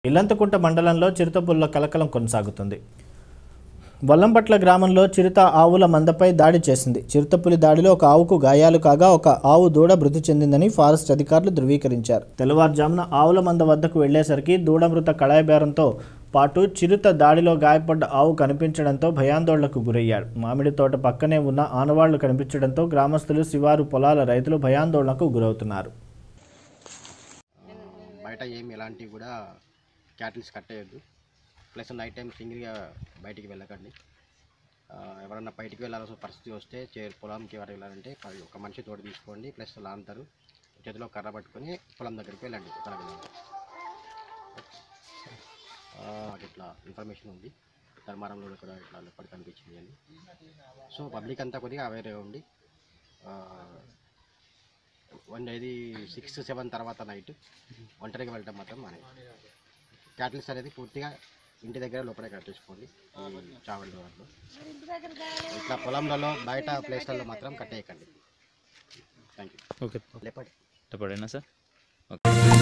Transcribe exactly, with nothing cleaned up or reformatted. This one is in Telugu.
ఇల్లంతకుంట మండలంలో చిరుతపుల్ల కలకలం కొనసాగుతుంది. వల్లంపట్ల గ్రామంలో చిరుత ఆవుల మందపై దాడి చేసింది. చిరుతపులి దాడిలో ఒక ఆవుకు గాయాలు కాగా ఒక ఆవు దూడ మృతి చెందిందని ఫారెస్ట్ అధికారులు ధృవీకరించారు. తెల్లవారుజామున ఆవుల మంద వద్దకు వెళ్లేసరికి దూడ మృత కళాయబేరంతో పాటు చిరుత దాడిలో గాయపడ్డ ఆవు కనిపించడంతో భయాందోళనకు గురయ్యాడు. మామిడి తోట పక్కనే ఉన్న ఆనవాళ్లు కనిపించడంతో గ్రామస్తులు, శివారు పొలాల రైతులు భయాందోళనకు గురవుతున్నారు. బయట ఏమి ఎలాంటివి కూడా క్యాటిల్స్ కట్టేయద్దు. ప్లస్ నైట్ టైం సింగిల్గా బయటికి వెళ్ళకండి. ఎవరన్నా బయటికి వెళ్ళాల్సిన పరిస్థితి వస్తే చే పొలంకి ఎవరు వెళ్ళాలంటే ఒక మనిషి తోడు తీసుకోండి. ప్లస్ లాంతరు చేతిలో కర్ర పట్టుకొని పొలం దగ్గరికి వెళ్ళండి. ఇట్లా ఇన్ఫర్మేషన్ ఉంది, ధర్మారంలో కూడా ఇట్లా ఎప్పటికి కనిపించింది అని. సో పబ్లిక్ అంతా కొద్దిగా అవేర్ ఉండి వన్ ఇది సిక్స్ సెవెన్ తర్వాత నైట్ ఒంటరిగా వెళ్ళడం మాత్రం మానే. క్యాటిల్స్ అనేది పూర్తిగా ఇంటి దగ్గర లోపలే కట్టేసుకోండి. చావడి వాటిలో ఇట్లా పొలంలలో బయట ప్లేస్లలో మాత్రం కట్టేయకండి. Thank you. ఓకే, లేపండి లేపడేనా సార్? ఓకే.